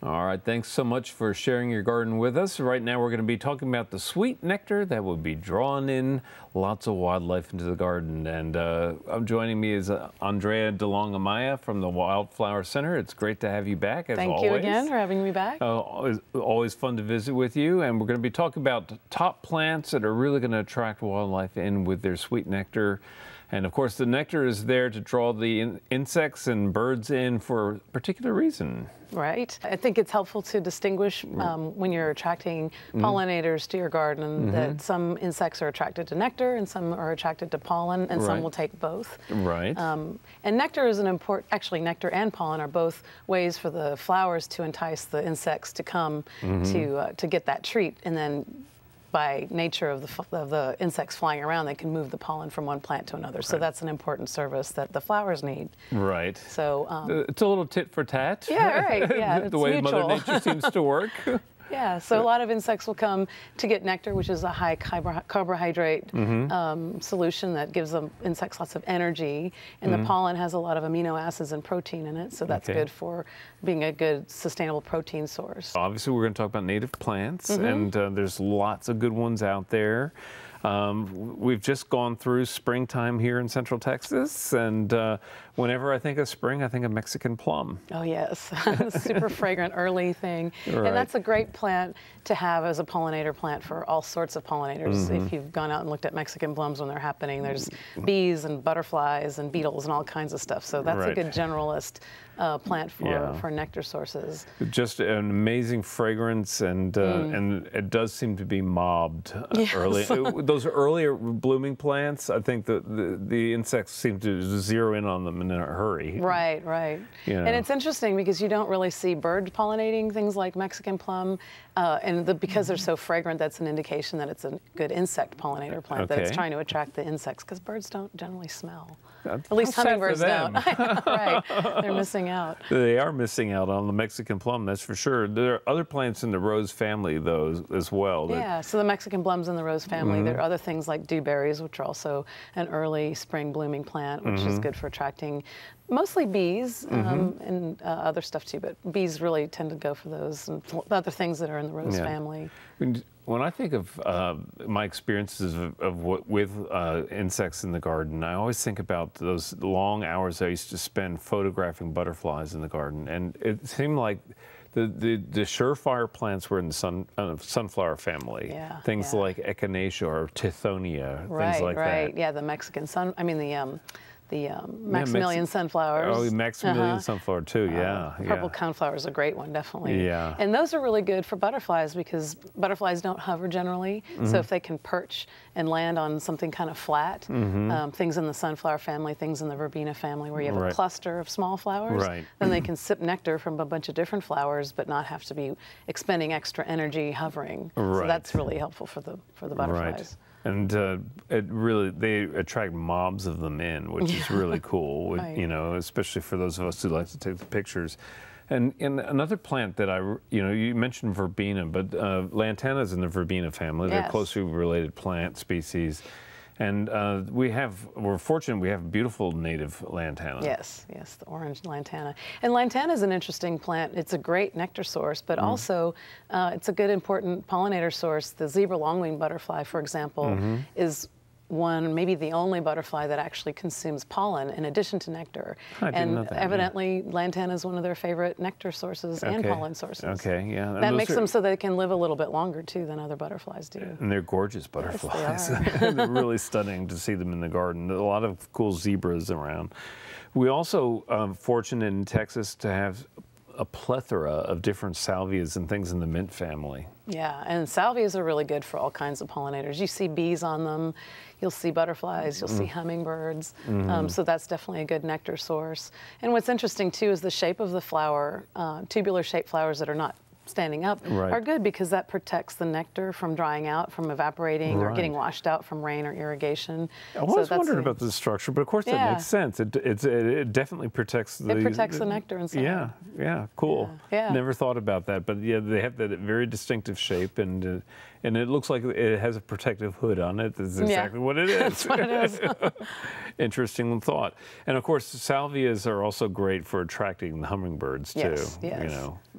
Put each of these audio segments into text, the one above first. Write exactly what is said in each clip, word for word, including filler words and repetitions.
All right, thanks so much for sharing your garden with us. Right now we're going to be talking about the sweet nectar that will be drawing in lots of wildlife into the garden. And uh, joining me is uh, Andrea DeLong-Amaya from the Wildflower Center. It's great to have you back, as Thank always. Thank you again for having me back. Uh, always, always fun to visit with you. And we're going to be talking about top plants that are really going to attract wildlife in with their sweet nectar. And of course, the nectar is there to draw the in insects and birds in for a particular reason. Right. I think it's helpful to distinguish um, when you're attracting mm-hmm. pollinators to your garden mm-hmm. that some insects are attracted to nectar and some are attracted to pollen, and right. some will take both. Right. Um, and nectar is an important, actually nectar and pollen are both ways for the flowers to entice the insects to come mm-hmm. to, uh, to get that treat, and then by nature of the, of the insects flying around, they can move the pollen from one plant to another. Right. So that's an important service that the flowers need. Right. So um, it's a little tit for tat. Yeah, right. Yeah, the it's way mutual. Mother Nature seems to work. Yeah, so a lot of insects will come to get nectar, which is a high carbohydrate mm-hmm. um, solution that gives them insects lots of energy. And mm-hmm. the pollen has a lot of amino acids and protein in it, so that's okay. good for being a good sustainable protein source. Obviously, we're going to talk about native plants, mm-hmm. and uh, there's lots of good ones out there. Um, we've just gone through springtime here in Central Texas, and uh, whenever I think of spring, I think of Mexican plum. Oh yes, super fragrant early thing, right. and that's a great plant to have as a pollinator plant for all sorts of pollinators. Mm-hmm. If you've gone out and looked at Mexican plums when they're happening, there's bees and butterflies and beetles and all kinds of stuff. So that's right. a good generalist uh, plant for yeah. for nectar sources. Just an amazing fragrance, and uh, mm. and it does seem to be mobbed uh, yes. early. Those earlier blooming plants, I think the, the the insects seem to zero in on them in a hurry. Right, right. You know. And it's interesting because you don't really see bird pollinating things like Mexican plum, uh, and the, because they're so fragrant, that's an indication that it's a good insect pollinator plant, okay. that it's trying to attract the insects, because birds don't generally smell. At least hummingbirds don't. Right, they're missing out. They are missing out on the Mexican plum, that's for sure. There are other plants in the rose family, though, as well. Yeah, so the Mexican plum's in the rose family. Mm-hmm. There are other things like dewberries, which are also an early spring blooming plant, which mm-hmm. is good for attracting mostly bees um, mm-hmm. and uh, other stuff too, but bees really tend to go for those and other things that are in the rose yeah. family. When I think of uh, my experiences of, of what, with uh, insects in the garden, I always think about those long hours I used to spend photographing butterflies in the garden, and it seemed like The, the, the surefire plants were in the sun, uh, sunflower family. Yeah, things yeah. like echinacea or tithonia, right, things like right. that. Right, yeah, the Mexican sun, I mean the um, the um, Maximilian yeah, Mex sunflowers. Oh, the Maximilian uh-huh. sunflower too, yeah. Uh, purple yeah. coneflower is a great one, definitely. Yeah. And those are really good for butterflies because butterflies don't hover generally. Mm-hmm. So if they can perch and land on something kind of flat, mm-hmm. um, things in the sunflower family, things in the verbena family where you have right. a cluster of small flowers, right. then they can sip nectar from a bunch of different flowers but not have to be expending extra energy hovering. Right. So that's really helpful for the, for the butterflies. Right. And uh, it really, they attract mobs of them in, which yeah. is really cool, right. you know, especially for those of us who like to take the pictures. And, and another plant that I, you know, you mentioned verbena, but uh, Lantana is in the verbena family. Yes. They're closely related plant species. And uh, we have, we're fortunate we have beautiful native lantana. Yes, yes, the orange lantana. And lantana is an interesting plant. It's a great nectar source, but mm. also uh, it's a good important pollinator source. The zebra longwing butterfly, for example, mm-hmm. is one, maybe the only butterfly that actually consumes pollen in addition to nectar. I didn't and know that, evidently, yeah. lantana is one of their favorite nectar sources okay. and pollen sources. Okay, yeah. And that makes are, them so they can live a little bit longer, too, than other butterflies do. And they're gorgeous butterflies. Yes, they are. They're really stunning to see them in the garden. A lot of cool zebras around. We also um, fortunate in Texas to have a plethora of different salvias and things in the mint family. Yeah, and salvias are really good for all kinds of pollinators. You see bees on them, you'll see butterflies, you'll mm. see hummingbirds, mm-hmm. um, so that's definitely a good nectar source. And what's interesting too is the shape of the flower. Uh, tubular shaped flowers that are not standing up right. are good because that protects the nectar from drying out, from evaporating right. or getting washed out from rain or irrigation. I always so wondered the, about the structure, but of course yeah. that makes sense. It, it's, it, it definitely protects the... It protects the nectar inside. Yeah, yeah, cool. Yeah. Yeah. Never thought about that, but yeah, they have that very distinctive shape, and uh, and it looks like it has a protective hood on it. That's exactly yeah. what it is. That's what it is. Interesting thought. And of course, salvias are also great for attracting the hummingbirds too. Yes, yes. You know,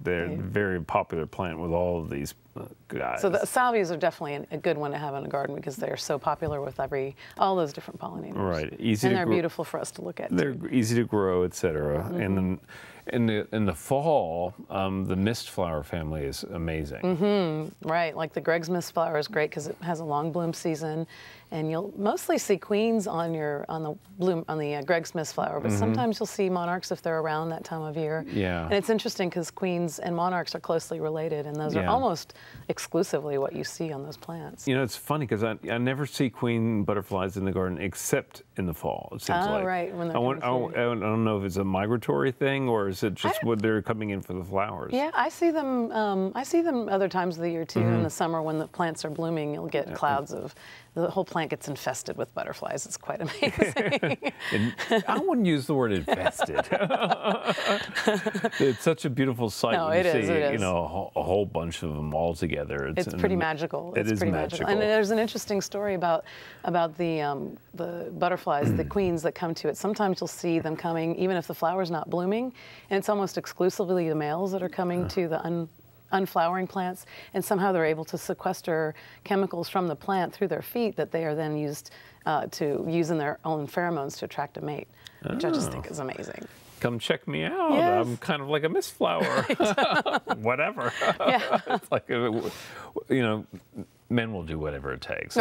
They're a very popular plant with all of these uh, guys. So the salvias are definitely a good one to have in a garden because they're so popular with every all those different pollinators. Right, easy. And to they're grow. beautiful for us to look at. They're too. easy to grow, et cetera. Mm-hmm. And then in the in the fall, um, the mistflower family is amazing. Mm-hmm. Right, like the Gregg's mistflower is great because it has a long bloom season, and you'll mostly see queens on your on the bloom on the uh, Gregg's mistflower, but mm-hmm. sometimes you'll see monarchs if they're around that time of year. Yeah. And it's interesting because queens and monarchs are closely related, and those yeah. are almost exclusively what you see on those plants. You know, it's funny because I, I never see queen butterflies in the garden except in the fall. It seems oh, like. right. When they're I, want, I, don't, I don't know if it's a migratory thing or is it just when they're coming in for the flowers. Yeah, I see them. Um, I see them other times of the year too. Mm-hmm. In the summer, when the plants are blooming, you'll get clouds of. The whole plant gets infested with butterflies. It's quite amazing. I wouldn't use the word infested. It's such a beautiful sight No, when it you is, see, it you is. know, a, a whole bunch of them all together. It's, it's pretty magical. It it's is pretty magical. magical. And there's an interesting story about about the um, the butterflies, the queens that come to it. Sometimes you'll see them coming, even if the flower's not blooming, and it's almost exclusively the males that are coming to the un unflowering plants, and somehow they're able to sequester chemicals from the plant through their feet that they are then used uh, to use in their own pheromones to attract a mate, which oh. I just think is amazing. Come check me out. Yes. I'm kind of like a mistflower. Right. Whatever. Yeah. It's like, you know, men will do whatever it takes.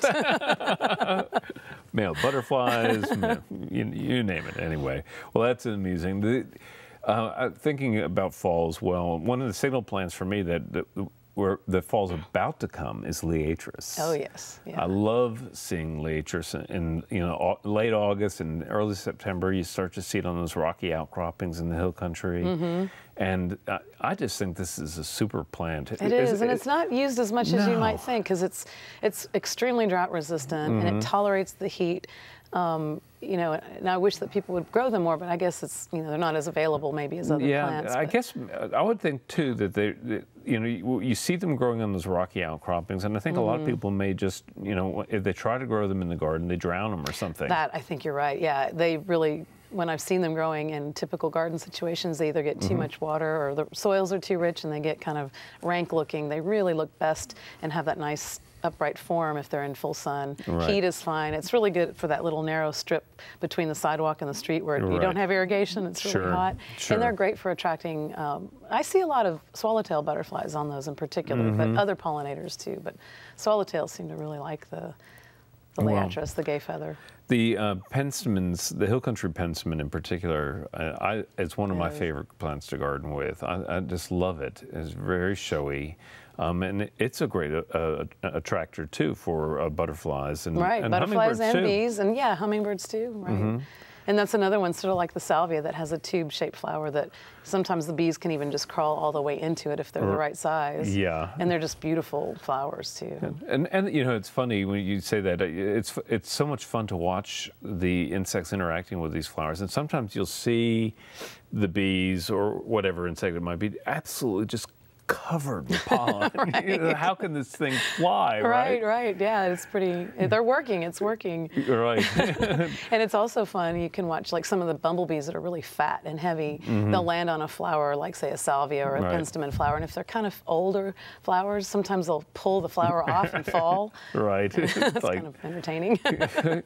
Right. Male butterflies, you, you name it. Anyway, well, that's amusing. The, Uh, thinking about fall as well, one of the signal plants for me that, that where the fall's about to come is Liatris. Oh yes, yeah. I love seeing Liatris in, in you know late August and early September. You start to see it on those rocky outcroppings in the hill country, mm-hmm. and uh, I just think this is a super plant. It is, is and it, it's not used as much no. as you might think because it's it's extremely drought resistant mm-hmm. and it tolerates the heat. Um, you know, and I wish that people would grow them more, but I guess it's, you know, they're not as available maybe as other yeah, plants. Yeah, I but. guess I would think too that they, that, you know, you, you see them growing on those rocky outcroppings, and I think mm-hmm. a lot of people may just, you know, if they try to grow them in the garden, they drown them or something. That, I think you're right, yeah. They really, when I've seen them growing in typical garden situations, they either get too mm-hmm. much water or the soils are too rich and they get kind of rank looking. They really look best and have that nice upright form if they're in full sun. Right. Heat is fine. It's really good for that little narrow strip between the sidewalk and the street where right. you don't have irrigation. It's sure. really hot. Sure. And they're great for attracting, um, I see a lot of swallowtail butterflies on those in particular, mm-hmm. but other pollinators too. But swallowtails seem to really like the, the Liatris, well, the gay feather. The uh, penstemons, the hill country penstemon in particular, uh, I, it's one of my favorite plants to garden with. I, I just love it. It's very showy. Um, and it's a great uh, attractor too for uh, butterflies and, right, and butterflies and too. bees, and yeah, hummingbirds too. Right, mm-hmm. and that's another one, sort of like the salvia, that has a tube-shaped flower that sometimes the bees can even just crawl all the way into it if they're the right size. Yeah, and they're just beautiful flowers too. And, and and you know, it's funny when you say that. It's it's so much fun to watch the insects interacting with these flowers, and sometimes you'll see the bees or whatever insect it might be absolutely just covered with pollen. Right. You know, how can this thing fly, right? Right, right. Yeah, it's pretty, they're working, it's working. Right. And it's also fun, you can watch like some of the bumblebees that are really fat and heavy. Mm-hmm. They'll land on a flower like say a salvia or a right. Penstemon flower, and if they're kind of older flowers, sometimes they'll pull the flower off and fall. Right. That's like, kind of entertaining. the,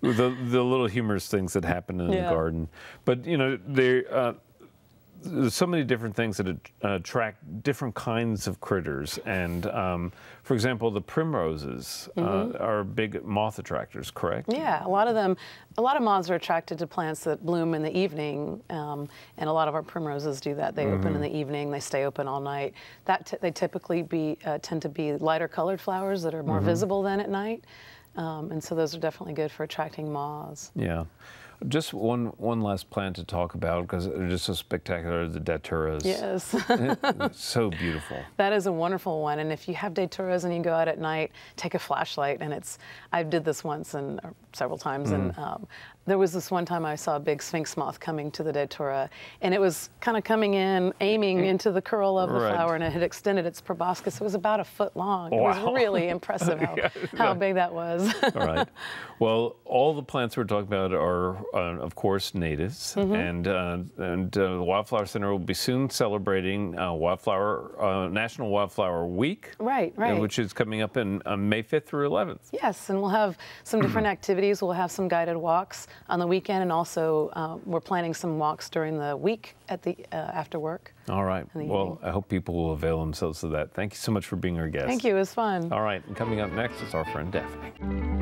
the little humorous things that happen in yeah. the garden. But, you know, they're... Uh, there's so many different things that attract different kinds of critters, and um, for example, the primroses mm-hmm. uh, are big moth attractors, correct? Yeah, a lot of them, a lot of moths are attracted to plants that bloom in the evening, um, and a lot of our primroses do that. They mm-hmm. open in the evening, they stay open all night. That t they typically be uh, tend to be lighter colored flowers that are more mm-hmm. visible than at night, um, and so those are definitely good for attracting moths. Yeah. Just one one last plant to talk about because they're just so spectacular, the Daturas. Yes. So beautiful. That is a wonderful one, and if you have Daturas and you go out at night, take a flashlight, and it's, I did this once and or several times, mm. and um, there was this one time I saw a big sphinx moth coming to the Datura, and it was kind of coming in, aiming into the curl of the right. flower, and it had extended its proboscis. It was about a foot long. Wow. It was really impressive how, yeah. how big that was. All right. Well, all the plants we're talking about are, uh, of course, natives, mm-hmm. and uh, and uh, the Wildflower Center will be soon celebrating uh, Wildflower uh, National Wildflower Week. Right, right. Which is coming up in uh, May fifth through eleventh. Yes, and we'll have some different activities. We'll have some guided walks on the weekend, and also uh, we're planning some walks during the week at the uh, after work. All right. Well, evening. I hope people will avail themselves of that. Thank you so much for being our guest. Thank you. It was fun. All right. And coming up next is our friend Daphne.